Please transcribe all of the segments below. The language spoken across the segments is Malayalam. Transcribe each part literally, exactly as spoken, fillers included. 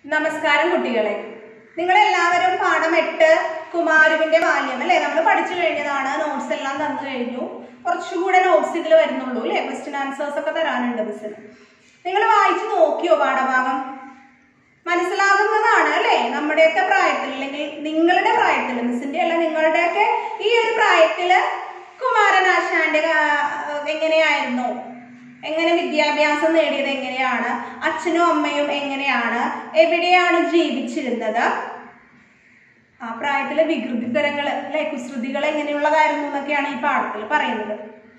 നമസ്കാരം കുട്ടികളെ, നിങ്ങളെല്ലാവരും പാഠം എട്ട് കുമാരുവിന്റെ ബാല്യം അല്ലേ നമ്മൾ പഠിച്ചു കഴിഞ്ഞതാണ്. നോട്ട്സ് എല്ലാം തന്നു കഴിഞ്ഞു. കുറച്ചുകൂടെ നോട്ട്സ് ഇതിൽ വരുന്നുള്ളൂ അല്ലേ. ക്വസ്റ്റ്യൻ ആൻസേഴ്സ് ഒക്കെ തരാനുണ്ട് മിസ്സിന്. നിങ്ങൾ വായിച്ചു നോക്കിയോ പാഠഭാഗം? മനസ്സിലാകുന്നതാണ് അല്ലേ? നമ്മുടെയൊക്കെ പ്രായത്തിൽ അല്ലെങ്കിൽ നിങ്ങളുടെ പ്രായത്തിൽ, മിസ്സിന്റെ അല്ല നിങ്ങളുടെയൊക്കെ ഈ ഒരു പ്രായത്തില് കുമാരനാശാന്റെ എങ്ങനെയായിരുന്നു, എങ്ങനെ വിദ്യാഭ്യാസം നേടിയത് എങ്ങനെയാണ്, അച്ഛനും അമ്മയും എങ്ങനെയാണ്, എവിടെയാണ് ജീവിച്ചിരുന്നത്, ആ പ്രായത്തിലെ വികൃതി തരങ്ങൾ അല്ലെ, കുസൃതികൾ എങ്ങനെയുള്ളതായിരുന്നു എന്നൊക്കെയാണ് ഈ പാഠത്തിൽ പറയുന്നത്.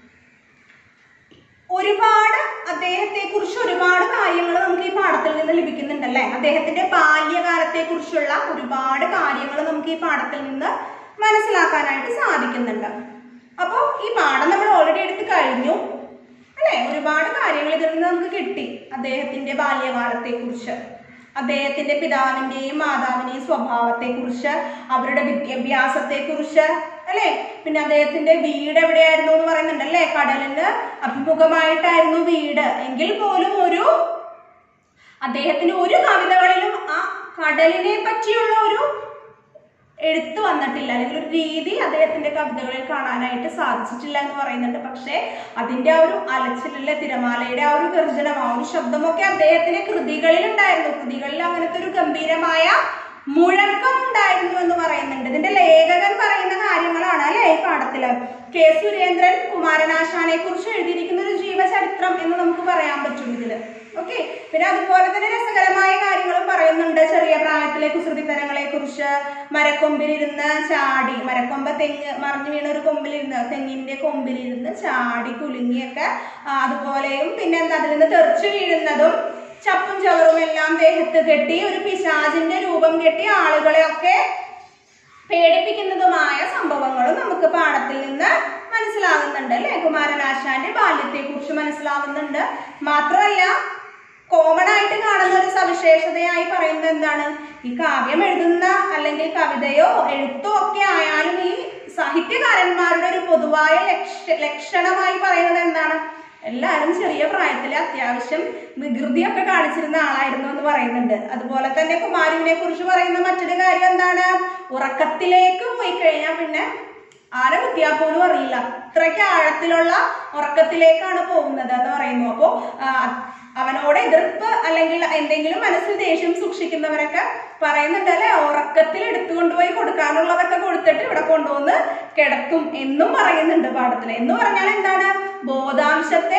ഒരുപാട് അദ്ദേഹത്തെ കുറിച്ച് ഒരുപാട് കാര്യങ്ങൾ നമുക്ക് ഈ പാഠത്തിൽ നിന്ന് ലഭിക്കുന്നുണ്ടല്ലേ. അദ്ദേഹത്തിന്റെ ബാല്യകാലത്തെ കുറിച്ചുള്ള ഒരുപാട് കാര്യങ്ങൾ നമുക്ക് ഈ പാഠത്തിൽ നിന്ന് മനസ്സിലാക്കാനായിട്ട് സാധിക്കുന്നുണ്ട്. അപ്പോൾ ഈ പാഠം നമ്മൾ ഓൾറെഡി എടുത്ത് കഴിഞ്ഞു അല്ലെ. ഒരുപാട് കാര്യങ്ങൾ ഇതിൽ നിന്ന് നമുക്ക് കിട്ടി. അദ്ദേഹത്തിന്റെ ബാല്യകാലത്തെ കുറിച്ച്, അദ്ദേഹത്തിന്റെ പിതാവിന്റെയും മാതാവിന്റെയും സ്വഭാവത്തെ കുറിച്ച്, അവരുടെ വിദ്യാഭ്യാസത്തെ കുറിച്ച് അല്ലെ. പിന്നെ അദ്ദേഹത്തിന്റെ വീട് എവിടെയായിരുന്നു എന്ന് പറയുന്നുണ്ട് അല്ലെ. കടലിന് അഭിമുഖമായിട്ടായിരുന്നു വീട് എങ്കിൽ പോലും ഒരു അദ്ദേഹത്തിന് ഒരു കവിതകളിലും ആ കടലിനെ പറ്റിയുള്ള ഒരു എഴുത്ത് വന്നിട്ടില്ല, അല്ലെങ്കിൽ ഒരു രീതി അദ്ദേഹത്തിന്റെ കവിതകളിൽ കാണാനായിട്ട് സാധിച്ചിട്ടില്ല എന്ന് പറയുന്നുണ്ട്. പക്ഷെ അതിന്റെ ആ ഒരു അലച്ചിലെ തിരമാലയുടെ ആ ഒരു ഗർജനം, ആ ഒരു ശബ്ദമൊക്കെ അദ്ദേഹത്തിന്റെ കൃതികളിൽ ഉണ്ടായിരുന്നു. കൃതികളിൽ അങ്ങനത്തെ ഒരു ഗംഭീരമായ മുഴക്കം ഉണ്ടായിരുന്നു എന്ന് പറയുന്നുണ്ട്. ഇതിന്റെ ലേഖകൻ പറയുന്ന കാര്യങ്ങളാണ് അല്ലെ ഈ പാഠത്തില്. കെ സുരേന്ദ്രൻ കുമാരനാശാനെ കുറിച്ച് എഴുതിയിരിക്കുന്ന ഒരു ജീവചരിത്രം എന്ന് നമുക്ക് പറയാൻ പറ്റും ഇതില്. ഓക്കെ. പിന്നെ അതുപോലെ തന്നെ രസകരമായ കാര്യങ്ങളും പറയുന്നുണ്ട്. ചെറിയ പ്രായത്തിലെ കുസൃതിത്തരങ്ങളെ കുറിച്ച്, മരക്കൊമ്പിലിരുന്ന് ചാടി, മരക്കൊമ്പ് തെങ്ങ് മറിഞ്ഞു വീണ ഒരു കൊമ്പിലിരുന്ന്, തെങ്ങിന്റെ കൊമ്പിലിരുന്ന് ചാടി കുലുങ്ങിയൊക്കെ, അതുപോലെയും പിന്നെ എന്താ അതിൽ നിന്ന് തെറിച്ചു വീഴുന്നതും ചപ്പും ചവറും എല്ലാം ദേഹത്ത് കെട്ടി ഒരു പിശാചിന്റെ രൂപം കെട്ടി ആളുകളെയൊക്കെ പേടിപ്പിക്കുന്നതുമായ സംഭവങ്ങളും നമുക്ക് പാഠത്തിൽ നിന്ന് മനസ്സിലാകുന്നുണ്ട് അല്ലെ. കുമാരനാശാന്റെ ബാല്യത്തെ കുറിച്ച് മനസ്സിലാവുന്നുണ്ട്. മാത്രമല്ല കോമൺ ആയിട്ട് കാണുന്ന ഒരു സവിശേഷതയായി പറയുന്നത് എന്താണ്, ഈ കാവ്യം എഴുതുന്ന അല്ലെങ്കിൽ കവിതയോ എഴുത്തോ ഒക്കെ ആയാലും ഈ സാഹിത്യകാരന്മാരുടെ ഒരു പൊതുവായ ലക്ഷ ലക്ഷണമായി പറയുന്നത് എന്താണ്, എല്ലാവരും ചെറിയ പ്രായത്തിൽ അത്യാവശ്യം വികൃതിയൊക്കെ കാണിച്ചിരുന്ന ആളായിരുന്നു എന്ന് പറയുന്നുണ്ട്. അതുപോലെ തന്നെ കുമാരുവിനെ കുറിച്ച് പറയുന്ന മറ്റൊരു കാര്യം എന്താണ്, ഉറക്കത്തിലേക്ക് പോയി കഴിഞ്ഞാൽ പിന്നെ ആരെ കുത്തിയാൽ പോലും അറിയില്ല, അത്രയ്ക്ക് ആഴത്തിലുള്ള ഉറക്കത്തിലേക്കാണ് പോകുന്നത് എന്ന് പറയുന്നു. അപ്പോ അവനോട് എതിർപ്പ് അല്ലെങ്കിൽ എന്തെങ്കിലും മനസ്സിൽ ദേഷ്യം സൂക്ഷിക്കുന്നവരൊക്കെ പറയുന്നുണ്ട് അല്ലെ, ഉറക്കത്തിൽ എടുത്തുകൊണ്ടുപോയി കൊടുക്കാനുള്ളതൊക്കെ കൊടുത്തിട്ട് ഇവിടെ കൊണ്ടുവന്ന് കിടത്തും എന്നും പറയുന്നുണ്ട് പാഠത്തിൽ. എന്ന് പറഞ്ഞാൽ എന്താണ്, ബോധാംശത്തെ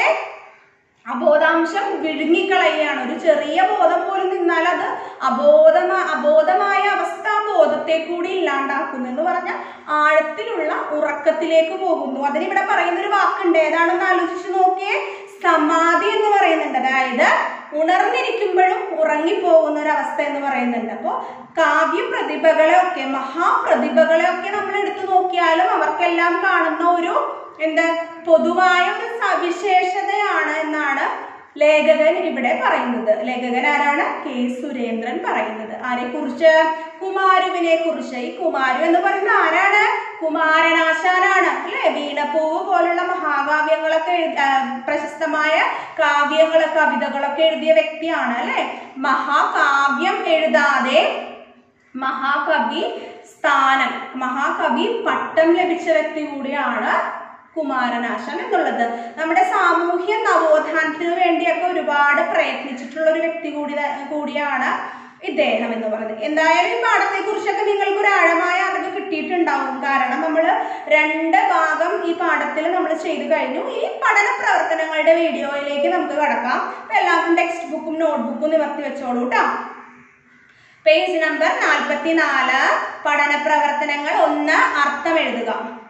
അബോധാംശം വിഴുങ്ങിക്കളയാണ്. ഒരു ചെറിയ ബോധം പോലും നിന്നാൽ അത് അബോധമാ അബോധമായ അവസ്ഥ ബോധത്തെ കൂടി ഇല്ലാണ്ടാക്കുന്നു എന്ന് പറഞ്ഞാൽ ആഴത്തിലുള്ള ഉറക്കത്തിലേക്ക് പോകുന്നു. അതിനിവിടെ പറയുന്ന ഒരു വാക്കുണ്ട്, ഏതാണെന്ന് ആലോചിച്ച് നോക്കിയേ, സമാധി എന്ന് പറയുന്നുണ്ട്. അതായത് ഉണർന്നിരിക്കുമ്പോഴും ഉറങ്ങിപ്പോകുന്ന ഒരു അവസ്ഥ എന്ന് പറയുന്നുണ്ട്. അപ്പോൾ കാവ്യ പ്രതിഭകളെ ഒക്കെ മഹാപ്രതിഭകളെ ഒക്കെ നമ്മൾ എടുത്തു നോക്കിയാലും അവർക്കെല്ലാം കാണുന്ന ഒരു എന്താ പൊതുവായ ഒരു സവിശേഷതയാണ് എന്നാണ് ലേഖകൻ ഇവിടെ പറയുന്നത്. ലേഖകൻ ആരാണ്? കെ സുരേന്ദ്രൻ പറയുന്നത്. ആരെ കുറിച്ച്? കുമാരുവിനെ കുറിച്ച്. ഈ കുമാരു എന്ന് പറയുന്ന ആരാണ്? കുമാരനാശാനാണ് അല്ലെ. വീണപ്പൂവ് പോലുള്ള മഹാകാവ്യങ്ങളൊക്കെ പ്രശസ്തമായ കാവ്യങ്ങൾ കവിതകളൊക്കെ എഴുതിയ വ്യക്തിയാണ് അല്ലെ. മഹാകാവ്യം എഴുതാതെ മഹാകവി സ്ഥാനം, മഹാകവി പട്ടം ലഭിച്ച വ്യക്തി കൂടിയാണ് കുമാരനാശാൻ എന്നുള്ളത്. നമ്മുടെ സാമൂഹ്യ നവോത്ഥാനത്തിന് വേണ്ടിയൊക്കെ ഒരുപാട് പ്രയത്നിച്ചിട്ടുള്ള ഒരു വ്യക്തി കൂടി കൂടിയാണ് ഇദ്ദേഹം എന്ന് പറയുന്നത്. എന്തായാലും ഈ പാഠത്തെ കുറിച്ചൊക്കെ നിങ്ങൾക്ക് ഒരു ആഴമായ അറിവ് കിട്ടിയിട്ടുണ്ടാവും. കാരണം നമ്മൾ രണ്ട് ഭാഗം ഈ പാഠത്തിൽ നമ്മൾ ചെയ്തു കഴിഞ്ഞു. ഈ പഠന പ്രവർത്തനങ്ങളുടെ വീഡിയോയിലേക്ക് നമുക്ക് കടക്കാം. അപ്പൊ എല്ലാവർക്കും ടെക്സ്റ്റ് ബുക്കും നോട്ട്ബുക്കും നിവർത്തി വെച്ചോളൂ കേട്ടോ. പേജ് നമ്പർ നാൽപ്പത്തി നാല്, പഠന പ്രവർത്തനങ്ങൾ ഒന്ന്, അർത്ഥം എഴുതുക.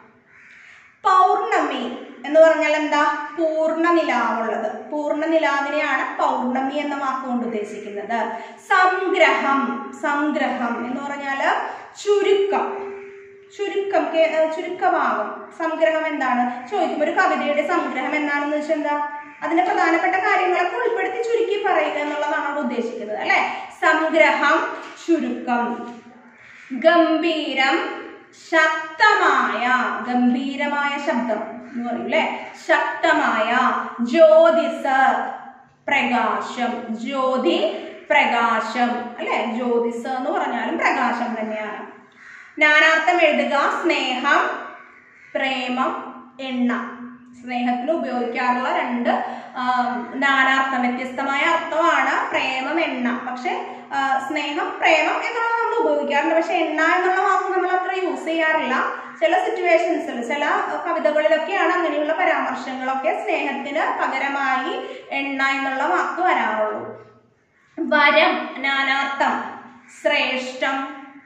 പൗർണമി എന്ന് പറഞ്ഞാൽ എന്താ? പൂർണ്ണ നിലാവുള്ളത്. പൂർണ്ണ നിലാവിനെയാണ് പൗർണമി എന്ന വാക്കുകൊണ്ട് ഉദ്ദേശിക്കുന്നത്. സംഗ്രഹം, സംഗ്രഹം എന്ന് പറഞ്ഞാല് ചുരുക്കം, ചുരുക്കം ചുരുക്കഭാഗം. സംഗ്രഹം എന്താണ് ചോദിക്കുമ്പോൾ ഒരു കവിതയുടെ സംഗ്രഹം എന്താണെന്ന് വെച്ചാൽ എന്താ, അതിന്റെ പ്രധാനപ്പെട്ട കാര്യങ്ങളൊക്കെ ഉൾപ്പെടുത്തി ചുരുക്കി പറയുക എന്നുള്ളതാണ് അവിടെ ഉദ്ദേശിക്കുന്നത് അല്ലെ. സംഗ്രഹം, ചുരുക്കം. ഗംഭീരം, ശക്തമായ, ഗംഭീരമായ ശബ്ദം എന്ന് പറയും അല്ലെ. ശക്തമായ. ജ്യോതിസ്, പ്രകാശം. ജ്യോതി പ്രകാശം അല്ലെ, ജ്യോതിസ് എന്ന് പറഞ്ഞാലും പ്രകാശം തന്നെയാണ്. നാനാർത്ഥം എഴുതുക. സ്നേഹം, പ്രേമം, എണ്ണ. സ്നേഹത്തിന് ഉപയോഗിക്കാറുള്ള രണ്ട് നാനാർത്ഥം, വ്യത്യസ്തമായ അർത്ഥമാണ് പ്രേമം, എണ്ണ. പക്ഷെ സ്നേഹം, പ്രേമം എന്നുള്ളത് നമ്മൾ ഉപയോഗിക്കാറുണ്ട്. പക്ഷെ എണ്ണ എന്നുള്ള വാക്ക് നമ്മൾ അത്ര യൂസ് ചെയ്യാറില്ല. ചില സിറ്റുവേഷൻസിൽ, ചില കവിതകളിലൊക്കെയാണ് അങ്ങനെയുള്ള പരാമർശങ്ങളൊക്കെ സ്നേഹത്തിന് പകരമായി എണ്ണ എന്നുള്ള വാക്ക് വരാറുള്ളൂ. വരം, നാനാർത്ഥം, ശ്രേഷ്ഠം,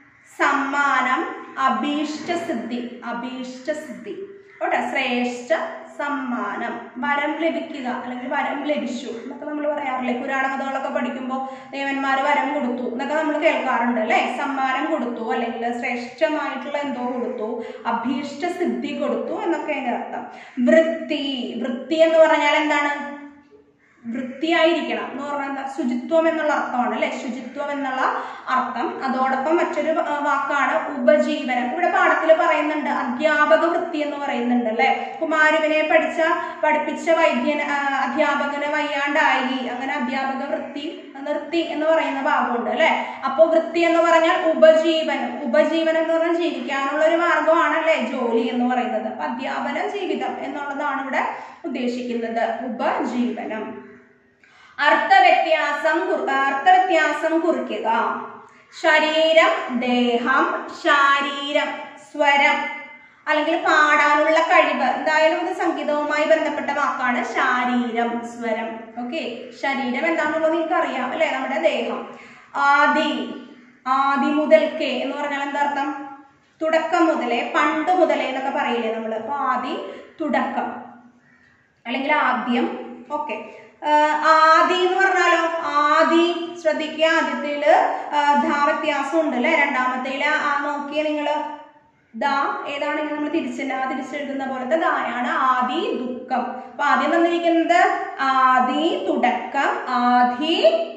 സമ്മാനം, അഭീഷ്ടസിദ്ധി. അഭീഷ്ടസിദ്ധി ഓട്ടെ, ശ്രേഷ്ഠ, സമ്മാനം, വരം ലഭിക്കുക അല്ലെങ്കിൽ വരം ലഭിച്ചു എന്നൊക്കെ നമ്മൾ പറയാറില്ലേ. പുരാണ കഥകളൊക്കെ പഠിക്കുമ്പോൾ ദേവന്മാര് വരം കൊടുത്തു എന്നൊക്കെ നമ്മൾ കേൾക്കാറുണ്ട് അല്ലെ. സമ്മാനം കൊടുത്തു അല്ലെങ്കിൽ ശ്രേഷ്ഠമായിട്ടുള്ള എന്തോ കൊടുത്തു, അഭീഷ്ട സിദ്ധി കൊടുത്തു എന്നൊക്കെ അതിന്റെ അർത്ഥം. വൃത്തി, വൃത്തി എന്ന് പറഞ്ഞാൽ എന്താണ്? വൃത്തിയായിരിക്കണം എന്ന് പറഞ്ഞാൽ എന്താ? ശുചിത്വം എന്നുള്ള അർത്ഥമാണ് അല്ലെ, ശുചിത്വം എന്നുള്ള അർത്ഥം. അതോടൊപ്പം മറ്റൊരു വാക്കാണ് ഉപജീവനം. ഇവിടെ പാഠത്തിൽ പറയുന്നുണ്ട് അധ്യാപക വൃത്തി എന്ന് പറയുന്നുണ്ട് അല്ലെ. കുമാരനെ പഠിച്ച പഠിപ്പിച്ച വൈദ്യൻ അധ്യാപകന് വയ്യാണ്ടായി, അങ്ങനെ അധ്യാപക വൃത്തി നിർത്തി എന്ന് പറയുന്ന ഭാഗമുണ്ട് അല്ലെ. അപ്പൊ വൃത്തി എന്ന് പറഞ്ഞാൽ ഉപജീവനം. ഉപജീവനം എന്ന് പറഞ്ഞാൽ ജീവിക്കാനുള്ള ഒരു മാർഗമാണ് അല്ലെ ജോലി എന്ന് പറയുന്നത്. അപ്പൊ അധ്യാപന ജീവിതം എന്നുള്ളതാണ് ഇവിടെ ഉദ്ദേശിക്കുന്നത്, ഉപജീവനം. അർത്ഥവ്യത്യാസം അർത്ഥവ്യത്യാസം കുറിക്കുക. ശരീരം, ദേഹം, ശാരീരം, സ്വരം അല്ലെങ്കിൽ പാടാനുള്ള കഴിവ്. എന്തായാലും ഇത് സംഗീതവുമായി ബന്ധപ്പെട്ട വാക്കാണ് ശാരീരം, സ്വരം. ഓക്കെ, ശരീരം എന്താണെന്നുള്ളത് നിങ്ങൾക്ക് അറിയാം അല്ലെ, നമ്മുടെ ദേഹം. ആദി, ആദി മുതൽക്കേ എന്ന് പറഞ്ഞാൽ എന്താ അർത്ഥം? തുടക്കം മുതലേ, പണ്ട് മുതലേ എന്നൊക്കെ പറയില്ലേ നമ്മള്. അപ്പൊ ആദി, തുടക്കം അല്ലെങ്കിൽ ആദ്യം. ഓക്കെ, ആദി എന്ന് പറഞ്ഞാലോ, ആദി ശ്രദ്ധിക്കുക, ആദ്യത്തേല് ധാ വ്യത്യാസം ഉണ്ട് അല്ലെ. രണ്ടാമത്തേല് ആ നോക്കിയ നിങ്ങള് ദാ ഏതാണെങ്കിൽ നമ്മൾ തിരിച്ചില്ല തിരിച്ചെഴുതുന്ന പോലത്തെ ദായാണ് ആദി, ദുഃഖം. അപ്പൊ ആദ്യം തന്നിരിക്കുന്നത് ആദി, തുടക്കം, ആദി,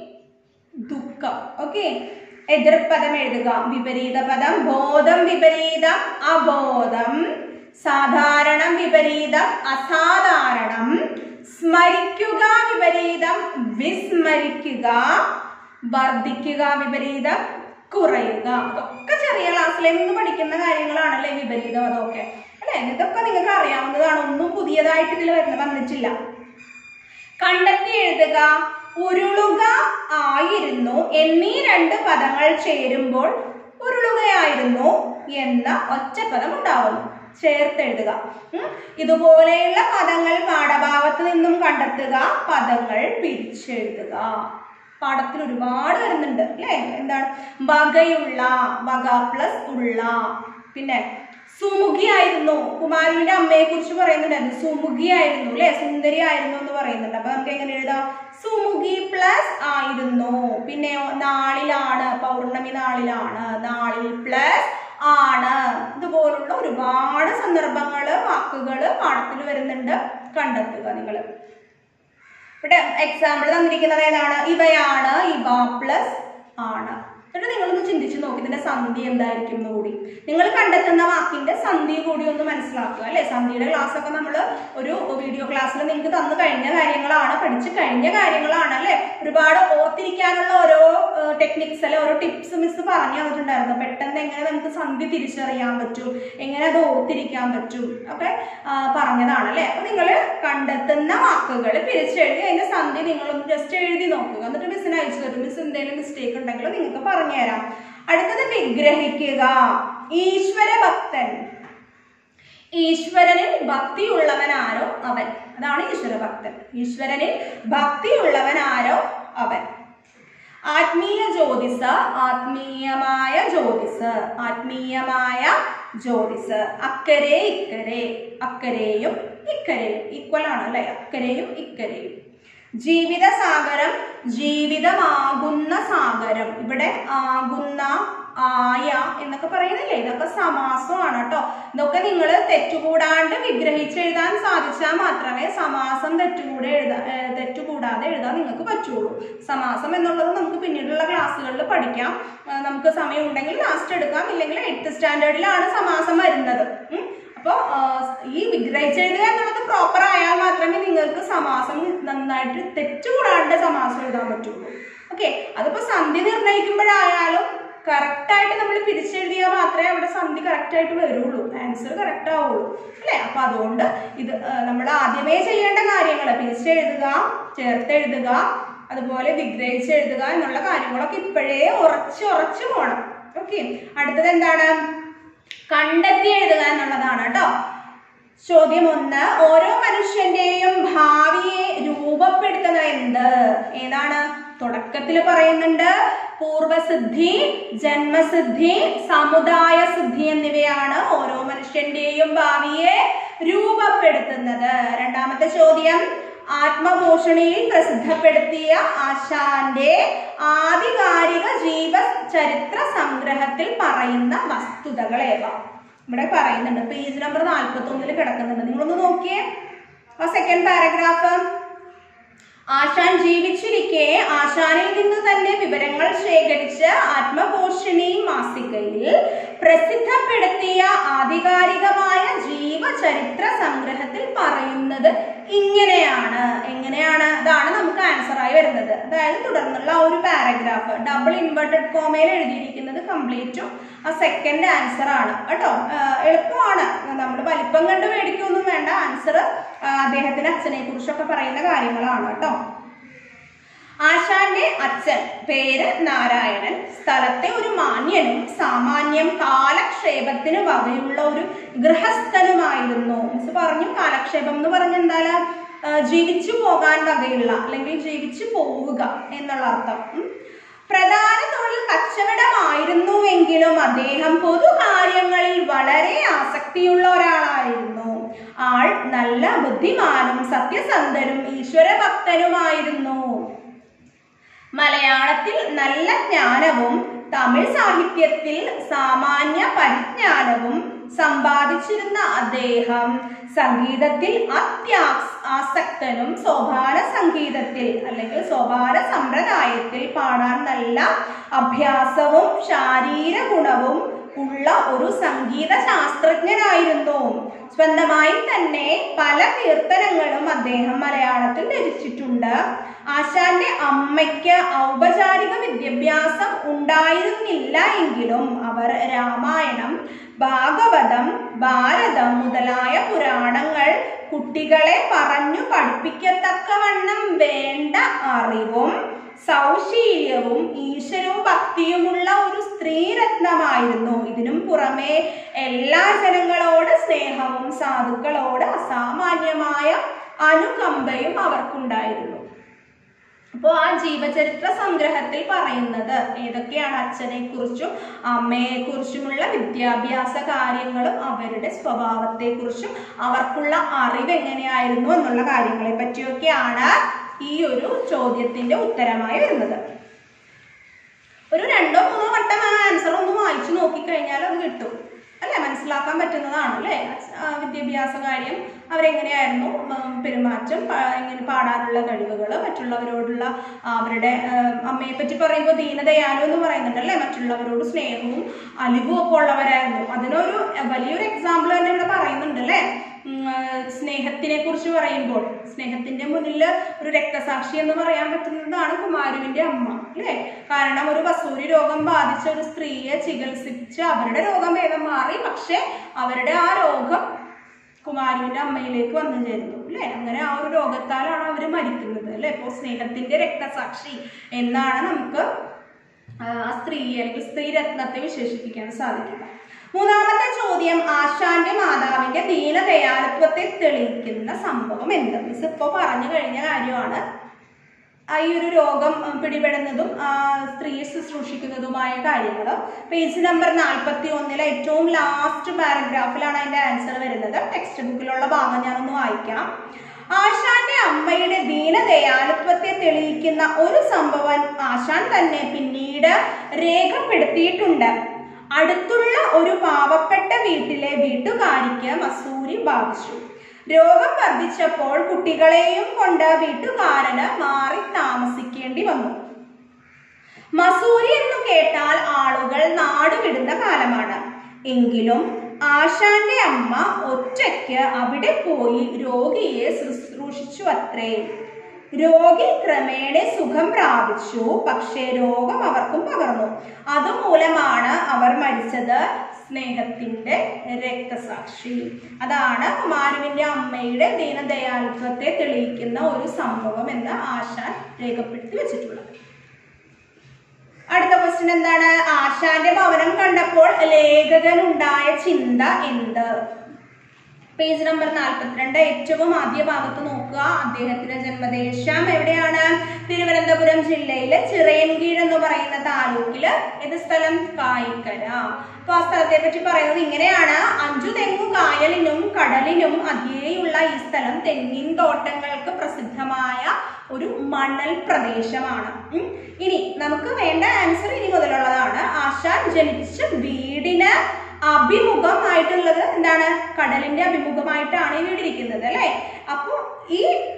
ദുഃഖം. ഓക്കെ, എതിർപദം എഴുതുക. വിപരീത പദം, ബോധം വിപരീതം, അബോധം, സാധാരണം വിപരീതം, അസാധാരണം, സ്മരിക്കുക വിപരീതം, വിസ്മരിക്കുക, വർദ്ധിക്കുക വിപരീതം, കുറയുക. അതൊക്കെ ചെറിയ ക്ലാസ്സിലെ നിന്ന് പഠിക്കുന്ന കാര്യങ്ങളാണല്ലേ വിപരീതം, അതൊക്കെ അല്ലെ. ഇതൊക്കെ നിങ്ങൾക്ക് അറിയാവുന്നതാണ്, ഒന്നും പുതിയതായിട്ട് ഇതിൽ വരുന്ന വന്നിട്ടില്ല. കണ്ടെത്തി എഴുതുക. ഉരുളുക, ആയിരുന്നു എന്നീ രണ്ട് പദങ്ങൾ ചേരുമ്പോൾ ഉരുളുകയായിരുന്നു എന്ന ഒറ്റപ്പദം ഉണ്ടാവുന്നു. ചേർത്തെഴുതുക. ഇതുപോലെയുള്ള പദങ്ങൾ പാഠഭാഗത്ത് നിന്നും കണ്ടെത്തുക, പദങ്ങൾ പിരിച്ചെഴുതുക. പാഠത്തിൽ ഒരുപാട് വരുന്നുണ്ട് അല്ലെ. എന്താണ്? വകയുള്ള, വക പ്ലസ് ഉള്ള. പിന്നെ സുമുഖിയായിരുന്നു, കുമാരന്റെ അമ്മയെ കുറിച്ച് പറയുന്നുണ്ടായിരുന്നു. സുമുഖിയായിരുന്നു അല്ലെ, സുന്ദരി ആയിരുന്നു എന്ന് പറയുന്നുണ്ട്. അപ്പൊ നമുക്ക് എങ്ങനെ എഴുതാം? സുമുഖി പ്ലസ് ആയിരുന്നു. പിന്നെ നാളിലാണ്, പൗർണമി നാളിലാണ്, നാളിൽ പ്ലസ് ആണ്. ഇതുപോലുള്ള ഒരുപാട് സന്ദർഭങ്ങള്, വാക്കുകള് പാഠത്തിൽ വരുന്നുണ്ട്, കണ്ടെത്തുക നിങ്ങൾ. ഇവിടെ എക്സാമ്പിൾ തന്നിരിക്കുന്നത് ഏതാണ്? ഇവയാണ്, ഇവ പ്ലസ് ആണ്. എന്നിട്ട് നിങ്ങളൊന്ന് ചിന്തിച്ചു നോക്കി ഇതിന്റെ സന്ധി എന്തായിരിക്കും എന്ന് കൂടി. നിങ്ങൾ കണ്ടെത്തുന്ന വാക്കിന്റെ സന്ധി കൂടി ഒന്ന് മനസ്സിലാക്കുക അല്ലെ. സന്ധിയുടെ ക്ലാസ് ഒക്കെ നമ്മൾ ഒരു വീഡിയോ ക്ലാസ്സിൽ നിങ്ങൾക്ക് തന്നു കഴിഞ്ഞ കാര്യങ്ങളാണ്, പഠിച്ചു കഴിഞ്ഞ കാര്യങ്ങളാണ് അല്ലെ. ഒരുപാട് ഓർത്തിരിക്കാനുള്ള ഓരോ ടെക്നിക്സ് അല്ലെ, ഓരോ ടിപ്സ് മിസ് പറഞ്ഞു തന്നിട്ടുണ്ടായിരുന്നു. പെട്ടെന്ന് എങ്ങനെ നമുക്ക് സന്ധി തിരിച്ചറിയാൻ പറ്റും, എങ്ങനെ അത് ഓർത്തിരിക്കാൻ പറ്റും ഒക്കെ പറഞ്ഞതാണ് അല്ലെ. അപ്പൊ നിങ്ങൾ കണ്ടെത്തുന്ന വാക്കുകൾ പിരിച്ചെഴുതി അതിന്റെ സന്ധി നിങ്ങളൊന്ന് ജസ്റ്റ് എഴുതി നോക്കുക. എന്നിട്ട് മിസ്സിന് അയച്ചു തരും. മിസ് എന്തെങ്കിലും മിസ്റ്റേക്ക് ഉണ്ടെങ്കിൽ നിങ്ങൾക്ക് പറഞ്ഞുതരാം. അടുത്തത് വിഗ്രഹിക്കുക. ഈശ്വര ഭക്തൻ, ഈശ്വരനിൽ ഭക്തിയുള്ളവനാരോ അവൻ. അതാണ് ഈശ്വര ഭക്തൻ. ഈശ്വരനിൽ ഭക്തിയുള്ളവനാരോ അവൻ. ആത്മീയ ജ്യോതിസ്, ആത്മീയമായ ജ്യോതിസ്, ആത്മീയമായ ജ്യോതിസ്. അക്കരെ, ഇക്കരെ, അക്കരെയും ഇക്കരെയും ഈക്വൽ ആണ് അല്ലെ. അക്കരെയും ഇക്കരെയും. ജീവിത സാഗരം, ജീവിതമാകുന്ന സാഗരം. ഇവിടെ ആകുന്ന, ആയ എന്നൊക്കെ പറയുന്നില്ലേ, ഇതൊക്കെ സമാസമാണ് കേട്ടോ. ഇതൊക്കെ നിങ്ങൾ തെറ്റുകൂടാണ്ട് വിഗ്രഹിച്ചെഴുതാൻ സാധിച്ചാൽ മാത്രമേ സമാസം തെറ്റുകൂടെ എഴുതാ തെറ്റുകൂടാതെ എഴുതാൻ നിങ്ങൾക്ക് പറ്റുള്ളൂ. സമാസം എന്നുള്ളത് നമുക്ക് പിന്നീടുള്ള ക്ലാസ്സുകളിൽ പഠിക്കാം. നമുക്ക് സമയം ഉണ്ടെങ്കിൽ ലാസ്റ്റ് എടുക്കാം, ഇല്ലെങ്കിൽ എയ്ത്ത് സ്റ്റാൻഡേർഡിലാണ് സമാസം വരുന്നത്. അപ്പോൾ ഈ വിഗ്രഹിച്ചെഴുതുക എന്നുള്ളത് പ്രോപ്പർ ആയാൽ മാത്രമേ നിങ്ങൾക്ക് സമാസം നന്നായിട്ട് തെറ്റുകൂടാണ്ട് സമാസം എഴുതാൻ പറ്റുള്ളൂ. ഓക്കെ, അതിപ്പോ സന്ധി നിർണ്ണയിക്കുമ്പോഴായാലും കറക്റ്റായിട്ട് നമ്മൾ പിരിച്ചെഴുതിയാൽ മാത്രമേ അവിടെ സന്ധി കറക്റ്റായിട്ട് വരുള്ളൂ, ആൻസർ കറക്റ്റ് ആവുള്ളൂ അല്ലേ. അപ്പൊ അതുകൊണ്ട് ഇത് നമ്മൾ ആദ്യമേ ചെയ്യേണ്ട കാര്യങ്ങൾ പിരിച്ചെഴുതുക, ചേർത്തെഴുതുക, അതുപോലെ വിഗ്രഹിച്ച് എഴുതുക എന്നുള്ള കാര്യങ്ങളൊക്കെ ഇപ്പോഴേ ഉറച്ച് ഉറച്ച് പോകണം. ഓക്കെ, അടുത്തത് എന്താണ്? കണ്ടെത്തി എഴുതുക എന്നുള്ളതാണ് കേട്ടോ. ചോദ്യം ഒന്ന്, ഓരോ മനുഷ്യന്റെയും ഭാവിയെ രൂപപ്പെടുത്തുന്ന എന്ത്? ഏതാണ്? തുടക്കത്തിൽ പറയുന്നുണ്ട് പൂർവസിദ്ധി, ജന്മസിദ്ധി, സമുദായ സിദ്ധി എന്നിവയാണ് ഓരോ മനുഷ്യന്റെയും ഭാവിയെ രൂപപ്പെടുത്തുന്നത്. രണ്ടാമത്തെ ചോദ്യം, ആത്മഭൂഷണിയിൽ പ്രസിദ്ധപ്പെടുത്തിയ ആശാന്റെ ആധികാരിക ജീവചരിത്ര സംഗ്രഹത്തിൽ പറയുന്ന വസ്തുതകൾ ഏവ? ഇവിടെ പറയുന്നുണ്ട്, പേജ് നമ്പർ നാൽപ്പത്തി ഒന്നിൽ കിടക്കുന്നുണ്ട്, നിങ്ങളൊന്ന് നോക്കിയേ ആ സെക്കൻഡ് പാരഗ്രാഫ്. ആശാൻ ജീവിച്ചിരിക്കെ ആശാനിൽ നിന്ന് തന്നെ വിവരങ്ങൾ ശേഖരിച്ച് ആത്മപോഷിണി മാസികയിൽ പ്രസിദ്ധപ്പെടുത്തിയ ആധികാരികമായ ജീവചരിത്ര സംഗ്രഹത്തിൽ പറയുന്നത് ഇങ്ങനെയാണ്. എങ്ങനെയാണ്? അതാണ് നമുക്ക് ആൻസർ ആയി വരുന്നത്. അതായത് തുടർന്നുള്ള ആ ഒരു പാരഗ്രാഫ് ഡബിൾ ഇൻവെർട്ടഡ് കോമയിൽ എഴുതിയിരിക്കുന്നത് കംപ്ലീറ്റും ആ സെക്കൻഡ് ആൻസർ ആണ് കേട്ടോ. എളുപ്പമാണ്, നമ്മൾ വലിപ്പം കണ്ട് മേടിക്കൊന്നും വേണ്ട. ആൻസർ അദ്ദേഹത്തിന്റെ അച്ഛനെ കുറിച്ചൊക്കെ പറയുന്ന കാര്യങ്ങളാണ് കേട്ടോ. ആശാന്റെ അച്ഛൻ പേര് നാരായണൻ, സ്ഥലത്തെ ഒരു മാന്യനും സാമാന്യം കാലക്ഷേപത്തിന് വകയുള്ള ഒരു ഗൃഹസ്ഥനുമായിരുന്നു. മിസ് പറഞ്ഞു കാലക്ഷേപം എന്ന് പറഞ്ഞ എന്തായാലും ജീവിച്ചു പോകാൻ വകയുള്ള അല്ലെങ്കിൽ ജീവിച്ചു പോവുക എന്നുള്ള അർത്ഥം. പ്രധാന തൊഴിൽ കച്ചവടമായിരുന്നുവെങ്കിലും അദ്ദേഹം പൊതുകാര്യങ്ങളിൽ വളരെ ആസക്തിയുള്ള ഒരാളായിരുന്നു. ആൾ നല്ല ബുദ്ധിമാനും സത്യസന്ധനും ഈശ്വരഭക്തനുമായിരുന്നു. മലയാളത്തിൽ നല്ല ജ്ഞാനവും തമിഴ് സാഹിത്യത്തിൽ സാമാന്യ പരിജ്ഞാനവും സമ്പാദിച്ചിരുന്ന അദ്ദേഹം സംഗീതത്തിൽ അത്യാസക്തനും സോപാന സംഗീതത്തിൽ അല്ലെങ്കിൽ സോപാന സമ്പ്രദായത്തിൽ പാടാൻ നല്ല അഭ്യാസവും ശാരീര ഗുണവും ഉള്ള ഒരു സംഗീത ശാസ്ത്രജ്ഞനായിരുന്നു. സ്വന്തമായി തന്നെ പല കീർത്തനങ്ങളും അദ്ദേഹം മലയാളത്തിൽ രചിച്ചിട്ടുണ്ട്. ആശാന്റെ അമ്മയ്ക്ക് ഔപചാരിക വിദ്യാഭ്യാസം ഉണ്ടായിരുന്നില്ല എങ്കിലും അവർ രാമായണം, ഭാഗവതം, ഭാരതം മുതലായ പുരാണങ്ങൾ കുട്ടികളെ പറഞ്ഞു പഠിപ്പിക്കത്തക്കവണ്ണം വേണ്ട അറിവും സൗശീല്യവും ഈശ്വരവും ഭക്തിയുമുള്ള ഒരു സ്ത്രീരത്നമായിരുന്നു. ഇതിനും പുറമെ എല്ലാ ജനങ്ങളോട് സ്നേഹവും സാധുക്കളോട് അസാമാന്യമായ അനുകമ്പയും അവർക്കുണ്ടായിരുന്നു. അപ്പോൾ ആ ജീവചരിത്ര സംഗ്രഹത്തിൽ പറയുന്നത് ഏതൊക്കെയാണ്? അച്ഛനെ കുറിച്ചും അമ്മയെ കുറിച്ചുമുള്ള വിദ്യാഭ്യാസ കാര്യങ്ങളും അവരുടെ സ്വഭാവത്തെ കുറിച്ചും അവർക്കുള്ള അറിവ് എങ്ങനെയായിരുന്നു എന്നുള്ള കാര്യങ്ങളെ പറ്റിയൊക്കെയാണ് ഈ ഒരു ചോദ്യത്തിന്റെ ഉത്തരമായി വരുന്നത്. ഒരു രണ്ടോ മൂന്നോ വട്ടം ആ ആൻസർ ഒന്ന് വായിച്ചു നോക്കിക്കഴിഞ്ഞാൽ അത് കിട്ടും അല്ലെ, മനസ്സിലാക്കാൻ പറ്റുന്നതാണ് അല്ലെ. വിദ്യാഭ്യാസ കാര്യം, അവരെങ്ങനെയായിരുന്നു പെരുമാറ്റം, എങ്ങനെ പാടാനുള്ള കഴിവുകൾ, മറ്റുള്ളവരോടുള്ള അവരുടെ അമ്മയെ പറ്റി പറയുമ്പോൾ ദീനദയാലു എന്ന് പറയുന്നുണ്ട് അല്ലെ, മറ്റുള്ളവരോട് സ്നേഹവും അലിവും ഒക്കെ ഉള്ളവരായിരുന്നു. അതിനൊരു വലിയൊരു എക്സാമ്പിൾ തന്നെ ഇവിടെ പറയുന്നുണ്ട് അല്ലെ. സ്നേഹത്തിനെ കുറിച്ച് പറയുമ്പോൾ സ്നേഹത്തിന്റെ മുന്നിൽ ഒരു രക്തസാക്ഷി എന്ന് പറയാൻ പറ്റുന്നതാണ് കുമാരുവിന്റെ അമ്മ അല്ലെ. കാരണം ഒരു വസൂരി രോഗം ബാധിച്ച ഒരു സ്ത്രീയെ ചികിത്സിച്ച് അവരുടെ രോഗം ഭേദം മാറി, പക്ഷെ അവരുടെ ആ രോഗം കുമാരുവിന്റെ അമ്മയിലേക്ക് വന്നു ചേരുന്നു അല്ലെ. അങ്ങനെ ആ ഒരു രോഗത്താലാണ് അവർ മരിക്കുന്നത് അല്ലെ. ഇപ്പോൾ സ്നേഹത്തിന്റെ രക്തസാക്ഷി എന്നാണ് നമുക്ക് ആ സ്ത്രീയെ അല്ലെങ്കിൽ സ്ത്രീരത്നത്തെ വിശേഷിപ്പിക്കാൻ സാധിക്കുക. മൂന്നാമത്തെ ചോദ്യം, ആശാന്റെ മാതാവിന്റെ ദീനദയാലുത്വത്തെ തെളിയിക്കുന്ന സംഭവം എന്ത്? മിസ് ഇപ്പോൾ പറഞ്ഞു കഴിഞ്ഞ കാര്യമാണ്. ഈ ഒരു രോഗം പിടിപെടുന്നതും സ്ത്രീയെ ശുശ്രൂഷിക്കുന്നതുമായ കാര്യങ്ങൾ. പേജ് നമ്പർ നാൽപ്പത്തി ഒന്നിലെ ഏറ്റവും ലാസ്റ്റ് പാരഗ്രാഫിലാണ് അതിന്റെ ആൻസർ വരുന്നത്. ടെക്സ്റ്റ് ബുക്കിലുള്ള ഭാഗം ഞാനൊന്ന് വായിക്കാം. ആശാന്റെ അമ്മയുടെ ദീനദയാലുത്വത്തെ തെളിയിക്കുന്ന ഒരു സംഭവം ആശാൻ തന്നെ പിന്നീട് രേഖപ്പെടുത്തിയിട്ടുണ്ട്. അടുത്തുള്ള ഒരു പാവപ്പെട്ട വീട്ടിലെ വീട്ടുകാരിക്ക് മസൂരി ബാധിച്ചു. രോഗം വർദ്ധിച്ചപ്പോൾ കുട്ടികളെയും കൊണ്ട് വീട്ടുകാരന് മാറി താമസിക്കേണ്ടി വന്നു. മസൂരി എന്ന് കേട്ടാൽ ആളുകൾ നാടുവിടുന്ന കാലമാണ്. എങ്കിലും ആശാന്റെ അമ്മ ഒറ്റയ്ക്ക് അവിടെ പോയി രോഗിയെ ശുശ്രൂഷിച്ചു അത്രേ. രോഗി ക്രമേണ സുഖം പ്രാപിച്ചു, പക്ഷേ രോഗം അവർക്കും പകർന്നു. അതുമൂലമാണ് അവർ മരിച്ചത്. സ്നേഹത്തിന്റെ രക്തസാക്ഷി. അതാണ് കുമാരന്റെ അമ്മയുടെ ദീനദയാലുത്വത്തെ തെളിയിക്കുന്ന ഒരു സംഭവം എന്ന് ആശാൻ രേഖപ്പെടുത്തി വെച്ചിട്ടുള്ളത്. അടുത്ത ക്വസ്റ്റ്യൻ എന്താണ്? ആശാന്റെ ഭവനം കണ്ടപ്പോൾ ലേഖകനുണ്ടായ ചിന്ത എന്ത്? പേജ് നമ്പർ നാൽപ്പത്തിരണ്ട് ഏറ്റവും ആദ്യ ഭാഗത്ത് നോക്കുക. അദ്ദേഹത്തിന്റെ ജന്മദേശം എവിടെയാണ്? തിരുവനന്തപുരം ജില്ലയിലെ ചിറയൻകീഴ് എന്ന് പറയുന്ന താലൂക്കില്. ഏത് സ്ഥലം? കായിക്കര. അപ്പൊ ആ സ്ഥലത്തെ പറ്റി പറയുന്നത് ഇങ്ങനെയാണ്: അഞ്ചു തെങ്ങു കായലിനും കടലിനും അതിരെയുള്ള ഈ സ്ഥലം തെങ്ങിൻ തോട്ടങ്ങൾക്ക് പ്രസിദ്ധമായ ഒരു മണൽ പ്രദേശമാണ്. ഇനി നമുക്ക് വേണ്ട ആൻസർ ഇനി മുതലുള്ളതാണ്. ആശാൻ ജനിച്ച വീടിന് അഭിമുഖമായിട്ടുള്ളത് എന്താണ്? കടലിന്റെ അഭിമുഖമായിട്ടാണ് ഈ വീടിരിക്കുന്നത് അല്ലെ. അപ്പൊ ഈ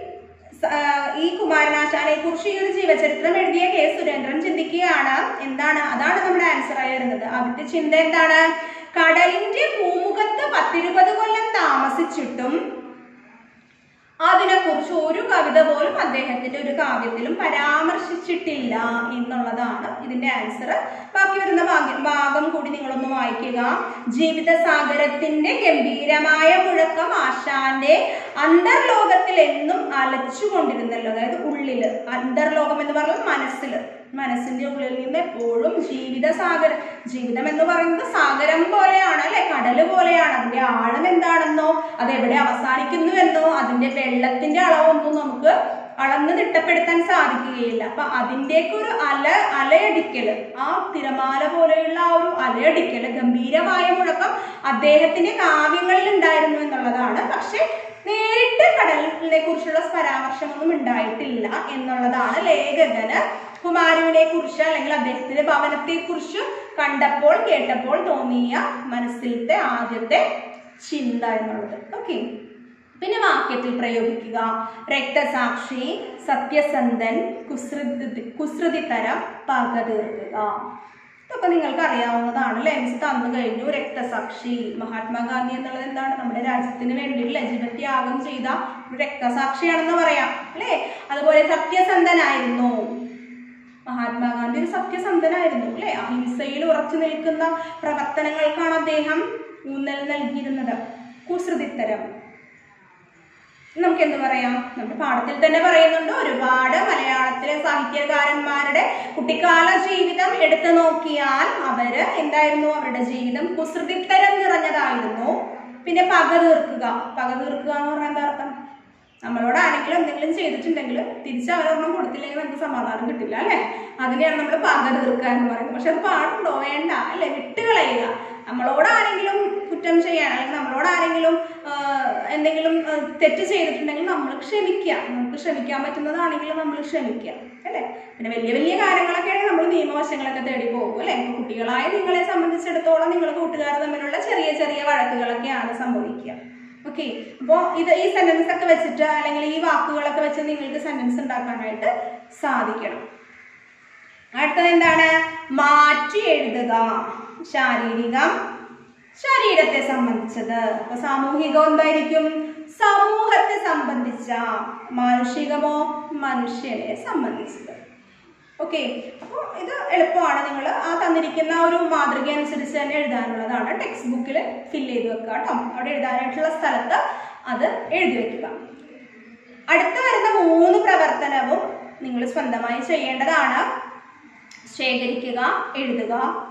ഈ കുമാരനാശാനെ കുറിച്ച് ഈ ഒരു ജീവചരിത്രം എഴുതിയ കെ സുരേന്ദ്രൻ ചിന്തിക്കുകയാണ് എന്താണ്? അതാണ് നമ്മുടെ ആൻസർ ആയി വരുന്നത്. അവരുടെ ചിന്ത എന്താണ്? കടലിന്റെ ഭൂമുഖത്ത് പത്തിരുപത് കൊല്ലം താമസിച്ചിട്ടും അതിനെക്കുറിച്ച് ഒരു കവിത പോലും അദ്ദേഹത്തിന്റെ ഒരു കാവ്യത്തിലും പരാമർശിച്ചിട്ടില്ല എന്നുള്ളതാണ് ഇതിന്റെ ആൻസർ. ബാക്കി വരുന്ന ഭാഗം കൂടി നിങ്ങളൊന്ന് വായിക്കുക. ജീവിതസാഗരത്തിന്റെ ഗംഭീരമായ മുഴക്കം ആശാന്റെ അന്തർലോകത്തിൽ എന്നും അലച്ചുകൊണ്ടിരുന്നല്ലോ. അതായത് ഉള്ളില്, അന്തർലോകം എന്ന് പറയുന്നത് മനസ്സില്, മനസ്സിന്റെ ഉള്ളിൽ നിന്ന് എപ്പോഴും ജീവിതസാഗരം, ജീവിതം എന്ന് പറയുന്നത് സാഗരം പോലെയാണ് അല്ലെ, കടല് പോലെയാണ്. അതിന്റെ ആഴം എന്താണെന്നോ അതെവിടെ അവസാനിക്കുന്നു എന്നോ അതിന്റെ വെള്ളത്തിന്റെ അളവൊന്നും നമുക്ക് അളന്ന് തിട്ടപ്പെടുത്താൻ സാധിക്കുകയില്ല. അപ്പൊ അതിൻ്റെയൊക്കെ ഒരു അല അലയടിക്കല്, ആ തിരമാല പോലെയുള്ള ആ ഒരു അലയടിക്കല്, ഗംഭീരമായ മുഴക്കം അദ്ദേഹത്തിന്റെ കാവ്യങ്ങളിൽ ഉണ്ടായിരുന്നു എന്നുള്ളതാണ്. പക്ഷെ നേരിട്ട് കടലിനെ കുറിച്ചുള്ള പരാമർശമൊന്നും ഉണ്ടായിട്ടില്ല എന്നുള്ളതാണ് ലേഖകന് കുമാരനെ കുറിച്ച് അല്ലെങ്കിൽ അദ്ദേഹത്തിന്റെ ഭവനത്തെ കുറിച്ച് കണ്ടപ്പോൾ കേട്ടപ്പോൾ തോന്നിയ മനസ്സിലത്തെ ആദ്യത്തെ ചിന്ത എന്നുള്ളത്. ഓക്കെ, പിന്നെ വാക്യത്തിൽ പ്രയോഗിക്കുക. രക്തസാക്ഷി, സത്യസന്ധൻ, കുസൃതി കുസൃതിതരം, പക തീർക്കുക. ഇതൊക്കെ നിങ്ങൾക്ക് അറിയാവുന്നതാണ് അല്ലെ. മിസ് തന്നു കഴിഞ്ഞു. രക്തസാക്ഷി, മഹാത്മാഗാന്ധി എന്നുള്ളത് എന്താണ്? നമ്മുടെ രാജ്യത്തിന് വേണ്ടിയുള്ള ജീവത്യാഗം ചെയ്ത ഒരു രക്തസാക്ഷിയാണെന്ന് പറയാം അല്ലെ. അതുപോലെ സത്യസന്ധനായിരുന്നു. മഹാത്മാഗാന്ധി ഒരു സത്യസന്ധനായിരുന്നു അല്ലെ. അഹിംസയിൽ ഉറച്ചു നിൽക്കുന്ന പ്രവർത്തനങ്ങൾക്കാണ് അദ്ദേഹം ഊന്നൽ നൽകിയിരുന്നത്. കുസൃതിത്തരം നമുക്ക് എന്ത് പറയാം? നമ്മുടെ പാഠത്തിൽ തന്നെ പറയുന്നുണ്ട്. ഒരുപാട് മലയാളത്തിലെ സാഹിത്യകാരന്മാരുടെ കുട്ടിക്കാല ജീവിതം എടുത്തു നോക്കിയാൽ അവര് എന്തായിരുന്നു? അവരുടെ ജീവിതം കുസൃതിത്തരം നിറഞ്ഞതായിരുന്നു. പിന്നെ പക തീർക്കുക. പക തീർക്കുക എന്ന് പറഞ്ഞാൽ എന്താ അർത്ഥം? നമ്മളോട് ആരെങ്കിലും എന്തെങ്കിലും ചെയ്തിട്ടുണ്ടെങ്കിൽ തിരിച്ച് അവരൊന്നും കൊടുത്തില്ലെങ്കിൽ നമുക്ക് സമാധാനം കിട്ടില്ല അല്ലെ. അതിനെയാണ് നമ്മൾ പക തീർക്കുക എന്ന് പറയുന്നത്. പക്ഷെ അത് പാടുണ്ടോ? വേണ്ട അല്ലെ, വിട്ടുകളയുക. നമ്മളോട് ആരെങ്കിലും കുറ്റം ചെയ്യാൻ അല്ലെങ്കിൽ നമ്മളോട് ആരെങ്കിലും എന്തെങ്കിലും തെറ്റ് ചെയ്തിട്ടുണ്ടെങ്കിൽ നമ്മൾ ക്ഷമിക്കുക. നമുക്ക് ക്ഷമിക്കാൻ പറ്റുന്നതാണെങ്കിൽ നമ്മൾ ക്ഷമിക്കുക അല്ലെ. പിന്നെ വലിയ വലിയ കാര്യങ്ങളൊക്കെ ആണെങ്കിൽ നമ്മൾ നിയമവശങ്ങളൊക്കെ തേടി പോകും അല്ലെ. കുട്ടികളായ നിങ്ങളെ സംബന്ധിച്ചിടത്തോളം നിങ്ങൾ കൂട്ടുകാർ തമ്മിലുള്ള ചെറിയ ചെറിയ വഴക്കുകളൊക്കെയാണ് സംഭവിക്കുക. ഓക്കെ, അപ്പോൾ ഇത് ഈ സെന്റൻസ് ഒക്കെ വെച്ചിട്ട് അല്ലെങ്കിൽ ഈ വാക്കുകളൊക്കെ വെച്ച് നിങ്ങൾക്ക് സെന്റൻസ് ഉണ്ടാക്കാനായിട്ട് സാധിക്കണം. അടുത്തത് എന്താണ്? മാറ്റി എഴുതുക. ശാരീരികം, ശരീരത്തെ സംബന്ധിച്ചത്. അപ്പൊ സാമൂഹികം എന്തായിരിക്കും? സമൂഹത്തെ സംബന്ധിച്ച. മാനുഷികമോ? മനുഷ്യനെ സംബന്ധിച്ചത്. ഓക്കെ, അപ്പോൾ ഇത് എളുപ്പമാണ്. നിങ്ങൾ ആ തന്നിരിക്കുന്ന ഒരു മാതൃക അനുസരിച്ച് തന്നെ എഴുതാനുള്ളതാണ്. ടെക്സ്റ്റ് ബുക്കിൽ ഫില്ല് ചെയ്ത് വെക്കുക കേട്ടോ. അവിടെ എഴുതാനായിട്ടുള്ള സ്ഥലത്ത് അത് എഴുതി വെക്കുക. അടുത്ത വരുന്ന മൂന്ന് പ്രവർത്തനവും നിങ്ങൾ സ്വന്തമായി ചെയ്യേണ്ടതാണ്. ശേഖരിക്കുക, എഴുതുക,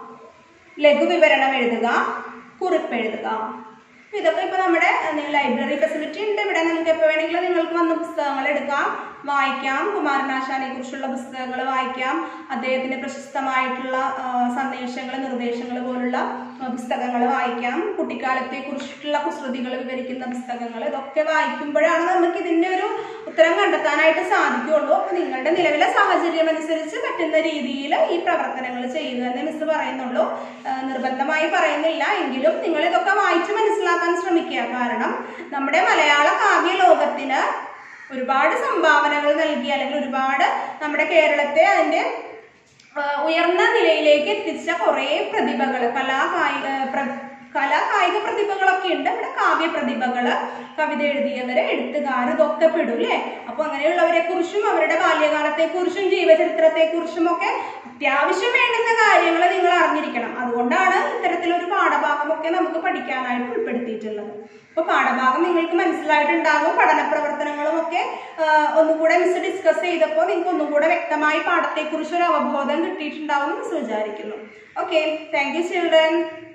ലഘുവിവരണം എഴുതുക, കുറിപ്പ് എഴുതുക. ഇതൊക്കെ ഇപ്പൊ നമ്മുടെ ലൈബ്രറി ഫെസിലിറ്റി ഉണ്ട് ഇവിടെ. നിങ്ങൾക്ക് എപ്പോൾ വേണമെങ്കിലും നിങ്ങൾക്ക് വന്ന് പുസ്തകങ്ങൾ എടുക്കാം, വായിക്കാം. കുമാരനാശാനെ കുറിച്ചുള്ള പുസ്തകങ്ങൾ വായിക്കാം. അദ്ദേഹത്തിന്റെ പ്രശസ്തമായിട്ടുള്ള സന്ദേശങ്ങൾ, നിർദ്ദേശങ്ങൾ പോലുള്ള പുസ്തകങ്ങൾ വായിക്കാം. കുട്ടിക്കാലത്തെ കുറിച്ചിട്ടുള്ള കുസൃതികൾ വിവരിക്കുന്ന പുസ്തകങ്ങൾ, ഇതൊക്കെ വായിക്കുമ്പോഴാണ് നമുക്ക് ഇതിന്റെ ഒരു ഉത്തരം കണ്ടെത്താനായിട്ട് സാധിക്കുകയുള്ളൂ. അപ്പൊ നിങ്ങളുടെ നിലവിലെ സാഹചര്യം അനുസരിച്ച് പറ്റുന്ന രീതിയിൽ ഈ പ്രവർത്തനങ്ങൾ ചെയ്യുക എന്ന് മിസ് പറയുന്നുള്ളൂ. നിർബന്ധമായി പറയുന്നില്ല, എങ്കിലും നിങ്ങൾ ഇതൊക്കെ വായിച്ച് മനസ്സിലാക്കാൻ ശ്രമിക്കുക. കാരണം നമ്മുടെ മലയാള കാവ്യ ലോകത്തിന് ഒരുപാട് സംഭാവനകൾ നൽകി അല്ലെങ്കിൽ ഒരുപാട് നമ്മുടെ കേരളത്തെ അതിന്റെ ഉയർന്ന നിലയിലേക്ക് എത്തിച്ച കുറെ പ്രതിഭകൾ, കലാ കലാ കായിക പ്രതിഭകളൊക്കെ ഉണ്ട്, ഇവിടെ കാവ്യ പ്രതിഭകള്, കവിത എഴുതിയവര്, എഴുത്തുകാർ, ഇതൊക്കെ പെടും അല്ലേ. അപ്പൊ അങ്ങനെയുള്ളവരെ കുറിച്ചും അവരുടെ ബാല്യകാലത്തെ കുറിച്ചും ജീവചരിത്രത്തെ കുറിച്ചും ഒക്കെ അത്യാവശ്യം വേണ്ടുന്ന കാര്യങ്ങൾ നിങ്ങൾ അറിഞ്ഞിരിക്കണം. അതുകൊണ്ടാണ് ഇത്തരത്തിലൊരു പാഠഭാഗമൊക്കെ നമുക്ക് പഠിക്കാനായിട്ട് ഉൾപ്പെടുത്തിയിട്ടുള്ളത്. അപ്പൊ പാഠഭാഗം നിങ്ങൾക്ക് മനസ്സിലായിട്ടുണ്ടാകും. പഠന പ്രവർത്തനങ്ങളും ഒക്കെ ഒന്നുകൂടെ മിസ് ഡിസ്കസ് ചെയ്തപ്പോൾ നിങ്ങൾക്ക് ഒന്നും കൂടെ വ്യക്തമായി പാഠത്തെക്കുറിച്ച് ഒരു അവബോധം കിട്ടിയിട്ടുണ്ടാവും എന്ന് വിചാരിക്കുന്നു. Okay, thank you children.